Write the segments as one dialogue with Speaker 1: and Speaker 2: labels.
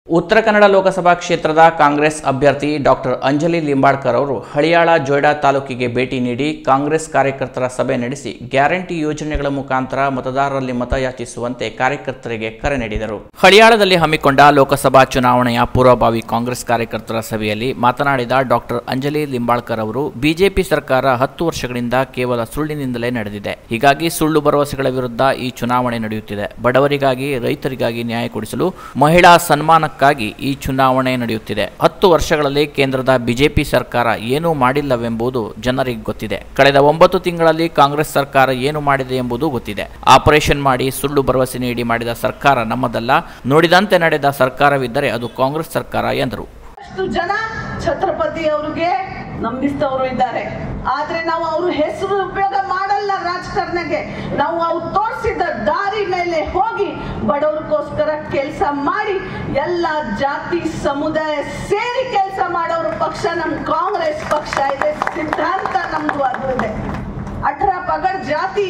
Speaker 1: ಉತ್ತರ ಕನ್ನಡ ಲೋಕಸಭಾ ಕ್ಷೇತ್ರದ ಕಾಂಗ್ರೆಸ್ ಅಭ್ಯರ್ಥಿ ಡಾಕ್ಟರ್ ಅಂಜಲಿ ಲಿಂಬಾಳ್ಕರ್ ಅವರು ಹಳಿಯಾಳ ಜೊಯ್ಡಾ ತಾಲೂಕಿಗೆ ಭೇಟಿ ನೀಡಿ ಕಾಂಗ್ರೆಸ್ ಕಾರ್ಯಕರ್ತರ ಸಭೆ ನಡೆಸಿ ಗ್ಯಾರಂಟಿ ಯೋಜನೆಗಳ ಮುಖಾಂತರ ಮತದಾರರಲ್ಲಿ ಮತಯಾಚಿಸುವಂತೆ ಕಾರ್ಯಕರ್ತರಿಗೆ ಕರೆ ನೀಡಿದರು. ಹಳಿಯಾಳದಲ್ಲಿ ಹಮ್ಮಿಕೊಂಡ ಲೋಕಸಭಾ ಚುನಾವಣೆಯ ಪೂರ್ವಭಾವಿ ಕಾಂಗ್ರೆಸ್ ಕಾರ್ಯಕರ್ತರ ಸಭೆಯಲ್ಲಿ ಮಾತನಾಡಿದ ಡಾಕ್ಟರ್ ಅಂಜಲಿ ಲಿಂಬಾಳ್ಕರ್ ಅವರು, ಬಿಜೆಪಿ ಸರ್ಕಾರ 10 ವರ್ಷಗಳಿಂದ ಕೇವಲ ಸುಳ್ಳಿನಿಂದಲೇ ನಡೆದಿದೆ. ಹೀಗಾಗಿ ಸುಳ್ಳು ಭರವಸೆಗಳ ವಿರುದ್ಧ ಈ ಚುನಾವಣೆ ನಡೆಯುತ್ತಿದೆ. ಬಡವರಿಗಾಗಿ, ರೈತರಿಗಾಗಿ ನ್ಯಾಯ ಕೊಡಿಸಲು, ಮಹಿಳಾ ಸನ್ಮಾನಕ್ಕೆ ಈ ಚುನಾವಣೆ ನಡೆಯುತ್ತಿದೆ. 10 ವರ್ಷಗಳಲ್ಲಿ ಕೇಂದ್ರದ ಬಿಜೆಪಿ ಸರ್ಕಾರ ಏನೂ ಮಾಡಿಲ್ಲವೆಂಬುದು ಜನರಿಗೆ ಗೊತ್ತಿದೆ. ಕಳೆದ 9 ತಿಂಗಳಲ್ಲಿ ಕಾಂಗ್ರೆಸ್ ಸರ್ಕಾರ ಏನು ಮಾಡಿದೆ ಎಂಬುದು ಗೊತ್ತಿದೆ. ಆಪರೇಷನ್ ಮಾಡಿ ಸುಳ್ಳು ಭರವಸೆ ನೀಡಿ ಮಾಡಿದ ಸರ್ಕಾರ ನಮ್ಮದಲ್ಲ. ನೋಡಿದಂತೆ ನಡೆದ ಸರ್ಕಾರವಿದ್ದರೆ ಅದು ಕಾಂಗ್ರೆಸ್ ಸರ್ಕಾರ ಎಂದರು.
Speaker 2: ಜನ ಛತ್ರಪತಿ ಅವರಿಗೆ ನಂಬಿಸ್ತವರು ಇದ್ದಾರೆ, ಆದ್ರೆ ನಾವು ಅವ್ರ ಹೆಸರು ಉಪಯೋಗ ಮಾಡಲ್ಲ. ರಾಜಕಾರಣಕ್ಕೆ ನಾವು ಅವ್ರು ತೋರಿಸಿದ ದಾರಿ ಮೇಲೆ ಹೋಗಿ ಬಡವರಿಗೋಸ್ಕರ ಕೆಲಸ ಮಾಡಿ ಎಲ್ಲ ಜಾತಿ ಸಮುದಾಯ ಸೇರಿ ಕೆಲಸ ಮಾಡೋರು ಪಕ್ಷ ನಮ್ ಕಾಂಗ್ರೆಸ್ ಪಕ್ಷ ಇದೆ. ಸಿದ್ಧಾಂತ ನಮ್ದು ಅದು ಇದೆ. 18 ಪಗಡ ಜಾತಿ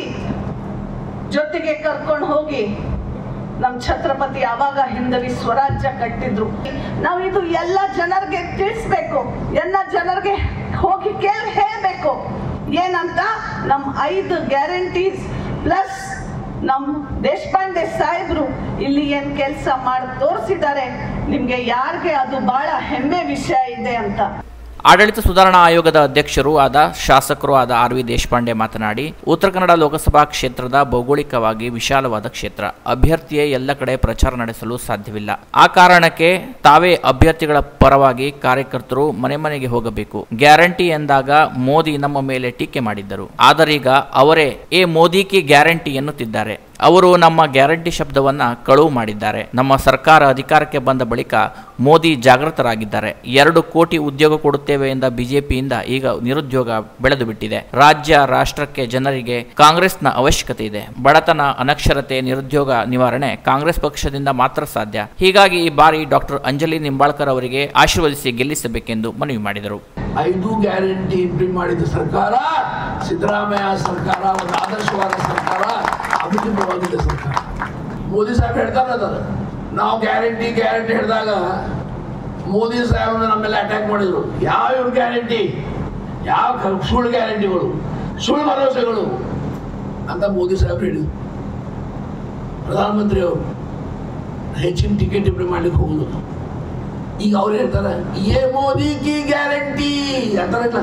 Speaker 2: ಜೊತೆಗೆ ಕರ್ಕೊಂಡು ಹೋಗಿ ನಮ್ ಛತ್ರಪತಿ ಆವಾಗ ಹಿಂದವಿ ಸ್ವರಾಜ್ಯ ಕಟ್ಟಿದ್ರು. ನಾವು ಇದು ಎಲ್ಲ ಜನರಿಗೆ ತಿಳಿಸ್ಬೇಕು, ಎಲ್ಲ ಜನರಿಗೆ ಹೋಗಿ ಹೇಳ್ಬೇಕು ಏನಂತ. ನಮ್ 5 ಗ್ಯಾರಂಟೀಸ್ ಪ್ಲಸ್ ನಮ್ ದೇಶಪಾಂಡೆ ಸಾಹೇಬ್ರು ಇಲ್ಲಿ ಏನ್ ಕೆಲಸ ಮಾಡಿ ತೋರಿಸಿದ್ದಾರೆ, ನಿಮ್ಗೆ ಯಾರಿಗೆ ಅದು ಬಹಳ ಹೆಮ್ಮೆ ವಿಷಯ ಇದೆ ಅಂತ.
Speaker 1: ಆಡಳಿತ ಸುಧಾರಣಾ ಆಯೋಗದ ಅಧ್ಯಕ್ಷರೂ ಆದ ಶಾಸಕರೂ ಆದ ಆರ್.ವಿ. ದೇಶಪಾಂಡೆ ಮಾತನಾಡಿ, ಉತ್ತರ ಕನ್ನಡ ಲೋಕಸಭಾ ಕ್ಷೇತ್ರದ ಭೌಗೋಳಿಕವಾಗಿ ವಿಶಾಲವಾದ ಕ್ಷೇತ್ರ. ಅಭ್ಯರ್ಥಿಯೇ ಎಲ್ಲ ಕಡೆ ಪ್ರಚಾರ ನಡೆಸಲು ಸಾಧ್ಯವಿಲ್ಲ. ಆ ಕಾರಣಕ್ಕೆ ತಾವೇ ಅಭ್ಯರ್ಥಿಗಳ ಪರವಾಗಿ ಕಾರ್ಯಕರ್ತರು ಮನೆ ಮನೆಗೆ ಹೋಗಬೇಕು. ಗ್ಯಾರಂಟಿ ಎಂದಾಗ ಮೋದಿ ನಮ್ಮ ಮೇಲೆ ಟೀಕೆ ಮಾಡಿದ್ದರು. ಆದರೀಗ ಅವರೇ ಮೋದಿ ಕಿ ಗ್ಯಾರಂಟಿ ಎನ್ನುತ್ತಿದ್ದಾರೆ. ಅವರು ನಮ್ಮ ಗ್ಯಾರಂಟಿ ಶಬ್ದವನ್ನ ಕಳುವು ಮಾಡಿದ್ದಾರೆ. ನಮ್ಮ ಸರ್ಕಾರ ಅಧಿಕಾರಕ್ಕೆ ಬಂದ ಬಳಿಕ ಮೋದಿ ಜಾಗೃತರಾಗಿದ್ದಾರೆ. 2 ಕೋಟಿ ಉದ್ಯೋಗ ಕೊಡುತ್ತೇವೆ ಎಂದ ಬಿಜೆಪಿಯಿಂದ ಈಗ ನಿರುದ್ಯೋಗ ಬೆಳೆದು ಬಿಟ್ಟಿದೆ. ರಾಜ್ಯ ರಾಷ್ಟ್ರಕ್ಕೆ ಜನರಿಗೆ ಕಾಂಗ್ರೆಸ್ನ ಅವಶ್ಯಕತೆ ಇದೆ. ಬಡತನ, ಅನಕ್ಷರತೆ, ನಿರುದ್ಯೋಗ ನಿವಾರಣೆ ಕಾಂಗ್ರೆಸ್ ಪಕ್ಷದಿಂದ ಮಾತ್ರ ಸಾಧ್ಯ. ಹೀಗಾಗಿ ಈ ಬಾರಿ ಡಾಕ್ಟರ್ ಅಂಜಲಿ ನಿಂಬಾಳ್ಕರ್ ಅವರಿಗೆ ಆಶೀರ್ವದಿಸಿ ಗೆಲ್ಲಿಸಬೇಕೆಂದು ಮನವಿ ಮಾಡಿದರು.
Speaker 3: 5 ಗ್ಯಾರಂಟಿ ಇಂಪ್ಲಿಮೆಂಟ್ ಮಾಡಿದ ಸರ್ಕಾರ ಸಿದ್ದರಾಮಯ್ಯ ಸರ್ಕಾರ, ಒಂದು ಆದರ್ಶವಾದ ಸರ್ಕಾರ, ಅಭಿವೃದ್ಧಿವಾದ ಸರ್ಕಾರ. ಮೋದಿ ಸಾಹೇಬ್ ಹೇಳ್ತಾರೆ, ನಾವು ಗ್ಯಾರಂಟಿ ಹೇಳಿದಾಗ ಮೋದಿ ಸಾಹೇಬ್ ನಮ್ಮ ಮೇಲೆ ಅಟ್ಯಾಕ್ ಮಾಡಿದ್ರು. ಯಾವ ಗ್ಯಾರಂಟಿ, ಯಾವ ಸುಳ್ಳು ಗ್ಯಾರಂಟಿಗಳು, ಸುಳ್ಳು ಭರವಸೆಗಳು ಅಂತ ಮೋದಿ ಸಾಹೇಬ್ ಹೇಳಿದ್ರು. ಪ್ರಧಾನಮಂತ್ರಿ ಅವರು ಹೆಚ್ಚಿನ ಟಿಕೆಟ್ ಇಂಪ್ಲಿಮೆಂಟ್ ಮಾಡ್ಲಿಕ್ಕೆ ಹೋಗುದು. ಈಗ ಅವ್ರು ಹೇಳ್ತಾರೆ ಮೋದಿ ಕಿ ಗ್ಯಾರಂಟಿ ಅಂತಾರಲ್ಲ,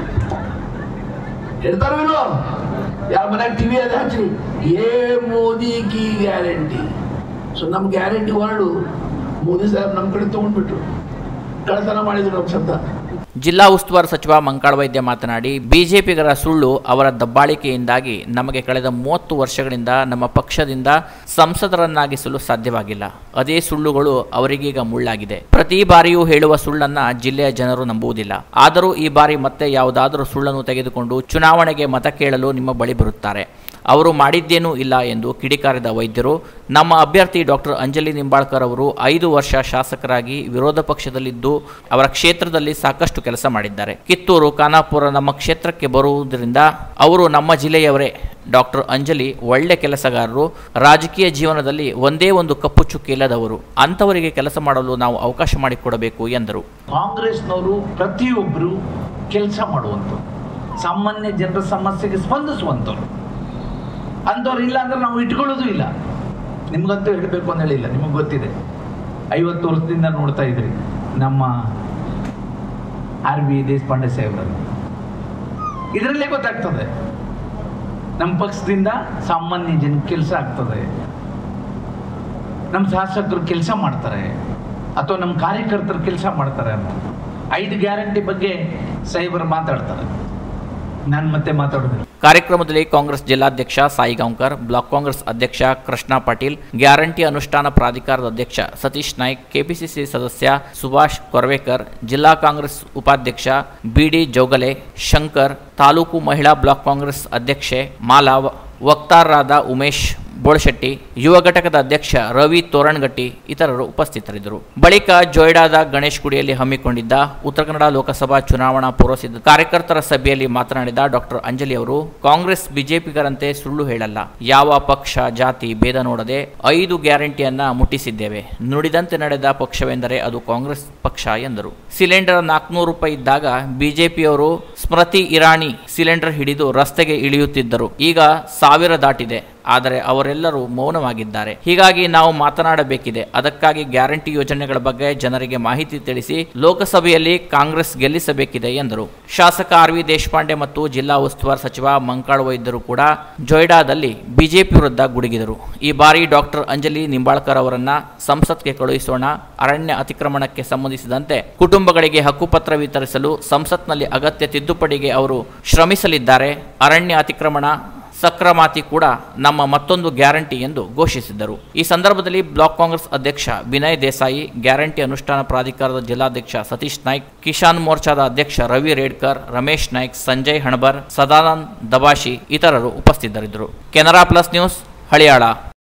Speaker 3: ಹೇಳ್ತಾರವಿಲ್ವ? ಯಾರ ಮನ್ಯಾಗ ಟಿವಿ ಅದೇ ಹಚ್ಚಿ ಮೋದಿ ಕಿ ಗ್ಯಾರಂಟಿ. ಸೊ ನಮ್ಮ ಗ್ಯಾರಂಟಿ ವರ್ಡು ಮೋದಿ ಸಾಹೇಬ್ ನಮ್ಮ ಕಡೆ ತಗೊಂಡ್ಬಿಟ್ರು, ಕಳತನ ಮಾಡಿದ್ರು ನಮ್ಮ ಶಬ್ದ.
Speaker 1: ಜಿಲ್ಲಾ ಉಸ್ತುವಾರಿ ಸಚಿವ ಮಂಕಾಳ ವೈದ್ಯ ಮಾತನಾಡಿ, ಬಿಜೆಪಿಗರ ಸುಳ್ಳು, ಅವರ ದಬ್ಬಾಳಿಕೆಯಿಂದಾಗಿ ನಮಗೆ ಕಳೆದ 30 ವರ್ಷಗಳಿಂದ ನಮ್ಮ ಪಕ್ಷದಿಂದ ಸಂಸದರನ್ನಾಗಿಸಲು ಸಾಧ್ಯವಾಗಿಲ್ಲ. ಅದೇ ಸುಳ್ಳುಗಳು ಅವರಿಗೀಗ ಮುಳ್ಳಾಗಿದೆ. ಪ್ರತಿ ಬಾರಿಯೂ ಹೇಳುವ ಸುಳ್ಳನ್ನ ಜಿಲ್ಲೆಯ ಜನರು ನಂಬುವುದಿಲ್ಲ. ಆದರೂ ಈ ಬಾರಿ ಮತ್ತೆ ಯಾವುದಾದರೂ ಸುಳ್ಳನ್ನು ತೆಗೆದುಕೊಂಡು ಚುನಾವಣೆಗೆ ಮತ ಕೇಳಲು ನಿಮ್ಮ ಬಳಿ ಬರುತ್ತಾರೆ. ಅವರು ಮಾಡಿದ್ದೇನೂ ಇಲ್ಲ ಎಂದು ಕಿಡಿಕಾರಿದ ವೈದ್ಯರು, ನಮ್ಮ ಅಭ್ಯರ್ಥಿ ಡಾಕ್ಟರ್ ಅಂಜಲಿ ನಿಂಬಾಳ್ಕರ್ ಅವರು 5 ವರ್ಷ ಶಾಸಕರಾಗಿ ವಿರೋಧ ಪಕ್ಷದಲ್ಲಿದ್ದು ಅವರ ಕ್ಷೇತ್ರದಲ್ಲಿ ಸಾಕಷ್ಟು ಕೆಲಸ ಮಾಡಿದ್ದಾರೆ. ಕಿತ್ತೂರು, ಖಾನಾಪುರ ನಮ್ಮ ಕ್ಷೇತ್ರಕ್ಕೆ ಬರುವುದರಿಂದ ಅವರು ನಮ್ಮ ಜಿಲ್ಲೆಯವರೇ. ಡಾಕ್ಟರ್ ಅಂಜಲಿ ಒಳ್ಳೆ ಕೆಲಸಗಾರರು. ರಾಜಕೀಯ ಜೀವನದಲ್ಲಿ ಒಂದೇ ಒಂದು ಕಪ್ಪು ಚುಕ್ಕಿ ಇಲ್ಲದವರು. ಅಂಥವರಿಗೆ ಕೆಲಸ ಮಾಡಲು ನಾವು ಅವಕಾಶ ಮಾಡಿಕೊಡಬೇಕು ಎಂದರು.
Speaker 4: ಕಾಂಗ್ರೆಸ್ನವರು ಪ್ರತಿಯೊಬ್ಬರು ಕೆಲಸ ಮಾಡುವಂಥವ್ರು, ಸಾಮಾನ್ಯ ಜನರ ಸಮಸ್ಯೆಗೆ ಸ್ಪಂದಿಸುವಂಥವ್ರು. ಅಂಥವ್ರು ಇಲ್ಲ ಅಂದ್ರೆ ನಾವು ಇಟ್ಕೊಳ್ಳೋದು ಇಲ್ಲ. ನಿಮ್ಗಂತೂ ಹೇಳಬೇಕು ಅಂತ ಹೇಳಿಲ್ಲ, ನಿಮಗೆ ಗೊತ್ತಿದೆ. 50 ವರ್ಷದಿಂದ ನೋಡ್ತಾ ಇದ್ರಿ ನಮ್ಮ ಆರ್.ವಿ. ದೇಶಪಾಂಡೆ ಸಾಹೇಬ್ರನ್ನು. ಇದರಲ್ಲೇ ಗೊತ್ತಾಗ್ತದೆ ನಮ್ಮ ಪಕ್ಷದಿಂದ ಸಾಮಾನ್ಯ ಜನ ಕೆಲಸ ಆಗ್ತದೆ, ನಮ್ಮ ಶಾಸಕರು ಕೆಲಸ ಮಾಡ್ತಾರೆ ಅಥವಾ ನಮ್ಮ ಕಾರ್ಯಕರ್ತರು ಕೆಲಸ ಮಾಡ್ತಾರೆ ಅಂತ. 5 ಗ್ಯಾರಂಟಿ ಬಗ್ಗೆ ಸಾಹೇಬರು ಮಾತಾಡ್ತಾರೆ, ನಾನು ಮತ್ತೆ ಮಾತಾಡೋದಿಲ್ಲ.
Speaker 1: ಕಾರ್ಯಕ್ರಮದಲ್ಲಿ ಕಾಂಗ್ರೆಸ್ ಜಿಲ್ಲಾಧ್ಯಕ್ಷ ಸಾಯಿ ಗಾಂವ್ಕರ್, ಬ್ಲಾಕ್ ಕಾಂಗ್ರೆಸ್ ಅಧ್ಯಕ್ಷ ಕೃಷ್ಣ ಪಾಟೀಲ್, ಗ್ಯಾರಂಟಿ ಅನುಷ್ಠಾನ ಪ್ರಾಧಿಕಾರದ ಅಧ್ಯಕ್ಷ ಸತೀಶ್ ನಾಯ್ಕ್, ಕೆಪಿಸಿಸಿ ಸದಸ್ಯ ಸುಭಾಷ್ ಕೊರ್ವೇಕರ್, ಜಿಲ್ಲಾ ಕಾಂಗ್ರೆಸ್ ಉಪಾಧ್ಯಕ್ಷ ಬಿಡಿ ಜೋಗಲೆ, ಶಂಕರ್, ತಾಲೂಕು ಮಹಿಳಾ ಬ್ಲಾಕ್ ಕಾಂಗ್ರೆಸ್ ಅಧ್ಯಕ್ಷೆ ಮಾಲಾ, ವಕ್ತಾರರಾದ ಉಮೇಶ್, ಬೋಳಶೆಟ್ಟಿ, ಯುವ ಘಟಕದ ಅಧ್ಯಕ್ಷ ರವಿ ತೋರಣಗಟ್ಟಿ ಇತರರು ಉಪಸ್ಥಿತರಿದ್ದರು. ಬಳಿಕ ಜೊಯ್ಡಾದ ಗಣೇಶ್ ಗುಡಿಯಲ್ಲಿ ಹಮ್ಮಿಕೊಂಡಿದ್ದ ಉತ್ತರ ಕನ್ನಡ ಲೋಕಸಭಾ ಚುನಾವಣಾ ಪೂರ್ವಸಿದ್ಧ ಕಾರ್ಯಕರ್ತರ ಸಭೆಯಲ್ಲಿ ಮಾತನಾಡಿದ ಡಾಕ್ಟರ್ ಅಂಜಲಿ ಅವರು, ಕಾಂಗ್ರೆಸ್ ಬಿಜೆಪಿಗರಂತೆ ಸುಳ್ಳು ಹೇಳಲ್ಲ. ಯಾವ ಪಕ್ಷ ಜಾತಿ ಭೇದ ನೋಡದೆ 5 ಗ್ಯಾರಂಟಿಯನ್ನ ಮುಟ್ಟಿಸಿದ್ದೇವೆ. ನುಡಿದಂತೆ ನಡೆದ ಪಕ್ಷವೆಂದರೆ ಅದು ಕಾಂಗ್ರೆಸ್ ಪಕ್ಷ ಎಂದರು. ಸಿಲಿಂಡರ್ 400 ರೂಪಾಯಿ ಇದ್ದಾಗ ಬಿಜೆಪಿಯವರು ಸ್ಮೃತಿ ಇರಾನಿ ಸಿಲಿಂಡರ್ ಹಿಡಿದು ರಸ್ತೆಗೆ ಇಳಿಯುತ್ತಿದ್ದರು. ಈಗ 1000 ದಾಟಿದೆ. ಆದರೆ ಅವರೆಲ್ಲರೂ ಮೌನವಾಗಿದ್ದಾರೆ. ಹೀಗಾಗಿ ನಾವು ಮಾತನಾಡಬೇಕಿದೆ. ಅದಕ್ಕಾಗಿ ಗ್ಯಾರಂಟಿ ಯೋಜನೆಗಳ ಬಗ್ಗೆ ಜನರಿಗೆ ಮಾಹಿತಿ ತಿಳಿಸಿ ಲೋಕಸಭೆಯಲ್ಲಿ ಕಾಂಗ್ರೆಸ್ ಗೆಲ್ಲಿಸಬೇಕಿದೆ ಎಂದರು. ಶಾಸಕ ಆರ್.ವಿ. ದೇಶಪಾಂಡೆ ಮತ್ತು ಜಿಲ್ಲಾ ಉಸ್ತುವಾರಿ ಸಚಿವ ಮಂಕಾಳ ವೈದ್ಯರು ಕೂಡ ಜೊಯ್ಡಾದಲ್ಲಿ ಬಿಜೆಪಿ ವಿರುದ್ಧ ಗುಡುಗಿದರು. ಈ ಬಾರಿ ಡಾಕ್ಟರ್ ಅಂಜಲಿ ನಿಂಬಾಳ್ಕರ್ ಅವರನ್ನ ಸಂಸತ್ಗೆ ಕಳುಹಿಸೋಣ. ಅರಣ್ಯ ಅತಿಕ್ರಮಣಕ್ಕೆ ಸಂಬಂಧಿಸಿದಂತೆ ಕುಟುಂಬಗಳಿಗೆ ಹಕ್ಕುಪತ್ರ ವಿತರಿಸಲು ಸಂಸತ್ನಲ್ಲಿ ಅಗತ್ಯ ತಿದ್ದುಪಡಿಗೆ ಅವರು ಶ್ರಮಿಸಲಿದ್ದಾರೆ. ಅರಣ್ಯ ಅತಿಕ್ರಮಣ ಸಕ್ರಮಾತಿ ಕೂಡ ನಮ್ಮ ಮತ್ತೊಂದು ಗ್ಯಾರಂಟಿ ಎಂದು ಘೋಷಿಸಿದ್ದರು. ಈ ಸಂದರ್ಭದಲ್ಲಿ ಬ್ಲಾಕ್ ಕಾಂಗ್ರೆಸ್ ಅಧ್ಯಕ್ಷ ವಿನಯ್ ದೇಸಾಯಿ, ಗ್ಯಾರಂಟಿ ಅನುಷ್ಠಾನ ಪ್ರಾಧಿಕಾರದ ಜಿಲ್ಲಾಧ್ಯಕ್ಷ ಸತೀಶ್ ನಾಯ್ಕ್, ಕಿಸಾನ್ ಮೋರ್ಚಾದ ಅಧ್ಯಕ್ಷ ರವಿ ರೇಡ್ಕರ್, ರಮೇಶ್ ನಾಯ್ಕ್, ಸಂಜಯ್ ಹಣಬರ್, ಸದಾನಂದ್ ದಬಾಶಿ ಇತರರು ಉಪಸ್ಥಿತರಿದ್ದರು. Canara plus news, Haliyal.